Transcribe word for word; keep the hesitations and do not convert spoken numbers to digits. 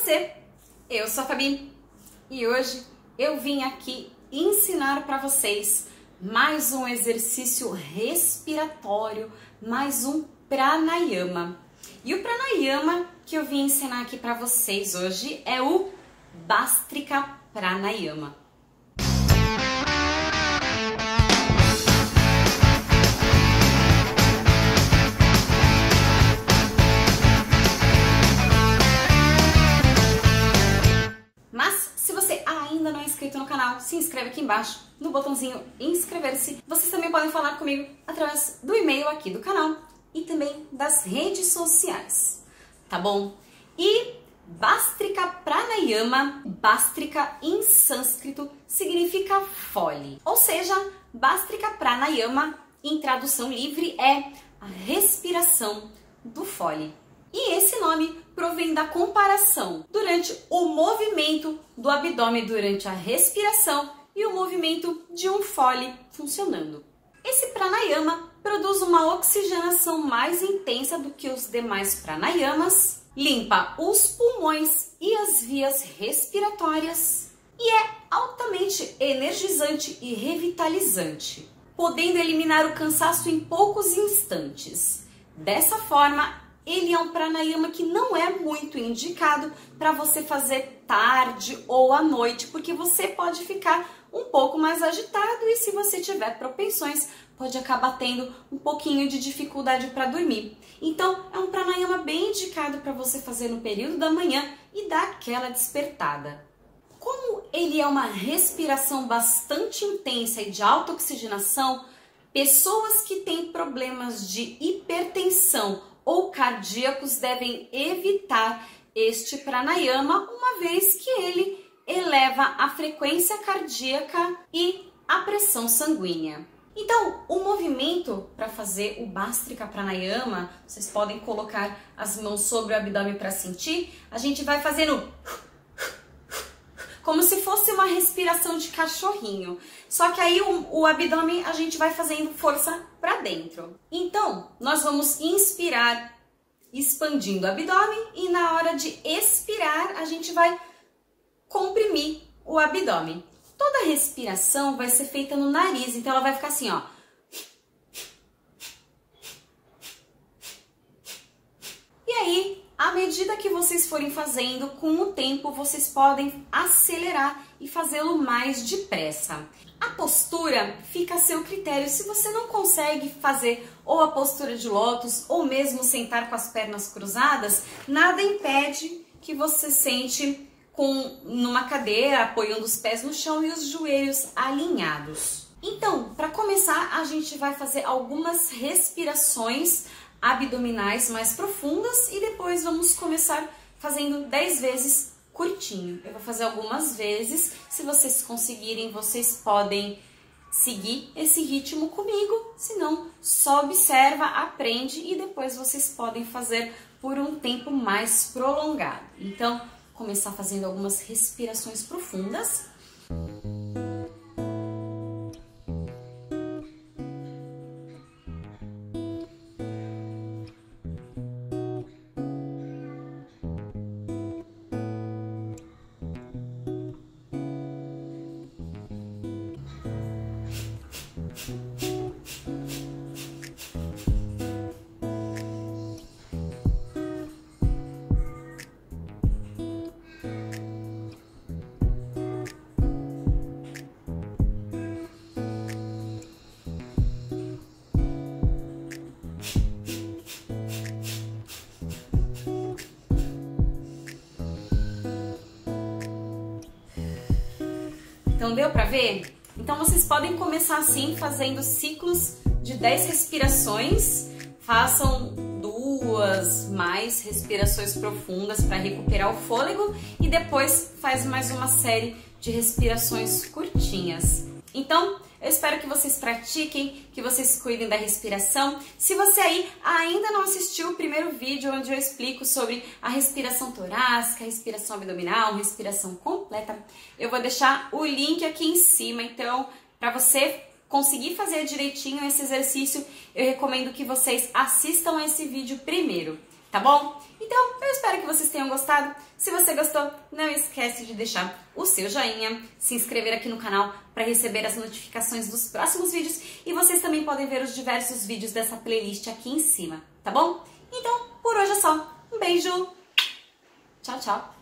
você! Eu sou a Fabi e hoje eu vim aqui ensinar para vocês mais um exercício respiratório, mais um pranayama. E o pranayama que eu vim ensinar aqui para vocês hoje é o Bhastrika Pranayama. Mas se você ainda não é inscrito no canal, se inscreve aqui embaixo no botãozinho inscrever-se. Vocês também podem falar comigo através do e-mail aqui do canal e também das redes sociais, tá bom? E Bhastrika Pranayama, Bhastrika em sânscrito significa fole, ou seja, Bhastrika Pranayama em tradução livre é a respiração do fole. E esse nome provém da comparação durante o movimento do abdômen durante a respiração e o movimento de um fole funcionando. Esse pranayama produz uma oxigenação mais intensa do que os demais pranayamas, limpa os pulmões e as vias respiratórias e é altamente energizante e revitalizante, podendo eliminar o cansaço em poucos instantes. Dessa forma, ele é um pranayama que não é muito indicado para você fazer tarde ou à noite, porque você pode ficar um pouco mais agitado e se você tiver propensões, pode acabar tendo um pouquinho de dificuldade para dormir. Então, é um pranayama bem indicado para você fazer no período da manhã e dar aquela despertada. Como ele é uma respiração bastante intensa e de alta oxigenação, pessoas que têm problemas de hipertensão ou cardíacos devem evitar este pranayama, uma vez que ele eleva a frequência cardíaca e a pressão sanguínea. Então, o movimento para fazer o Bhastrika Pranayama, vocês podem colocar as mãos sobre o abdômen para sentir, a gente vai fazendo como se fosse uma respiração de cachorrinho. Só que aí o, o abdômen a gente vai fazendo força para dentro. Então, nós vamos inspirar expandindo o abdômen e na hora de expirar a gente vai comprimir o abdômen. Toda a respiração vai ser feita no nariz, então ela vai ficar assim, ó. E aí, à medida que vocês forem fazendo, com o tempo vocês podem acelerar e fazê-lo mais depressa. A postura fica a seu critério. Se você não consegue fazer ou a postura de lótus ou mesmo sentar com as pernas cruzadas, nada impede que você sente com numa cadeira, apoiando os pés no chão e os joelhos alinhados. Então, para começar, a gente vai fazer algumas respirações abdominais mais profundas e depois vamos começar fazendo dez vezes curtinho. Eu vou fazer algumas vezes, se vocês conseguirem, vocês podem seguir esse ritmo comigo, se não, só observa, aprende e depois vocês podem fazer por um tempo mais prolongado. Então, começar fazendo algumas respirações profundas. Então deu para ver? Então vocês podem começar assim, fazendo ciclos de dez respirações. Façam duas mais respirações profundas para recuperar o fôlego e depois faz mais uma série de respirações curtinhas. Então, eu espero que vocês pratiquem, que vocês cuidem da respiração. Se você aí ainda não assistiu o primeiro vídeo onde eu explico sobre a respiração torácica, respiração abdominal, respiração completa, eu vou deixar o link aqui em cima. Então, para você conseguir fazer direitinho esse exercício, eu recomendo que vocês assistam a esse vídeo primeiro, tá bom? E Então, eu espero que vocês tenham gostado. Se você gostou, não esquece de deixar o seu joinha, se inscrever aqui no canal para receber as notificações dos próximos vídeos e vocês também podem ver os diversos vídeos dessa playlist aqui em cima, tá bom? Então, por hoje é só. Um beijo! Tchau, tchau!